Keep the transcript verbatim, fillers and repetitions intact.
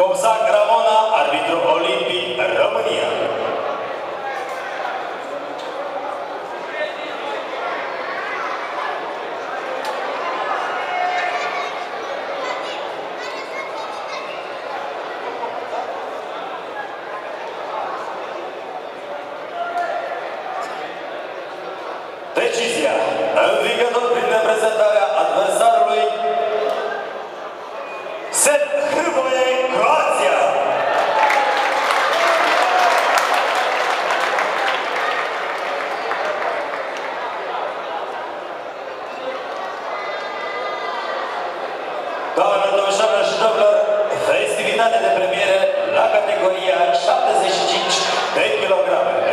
Copsac Ramona, arbitru olimpic România. Decizia. Învingător prin reprezentarea adversarului Set Hârboie, Croația. Doamnelor, domnișoarelor și domnilor, festivitate de premiere la categoria șaptezeci și cinci de kilograme.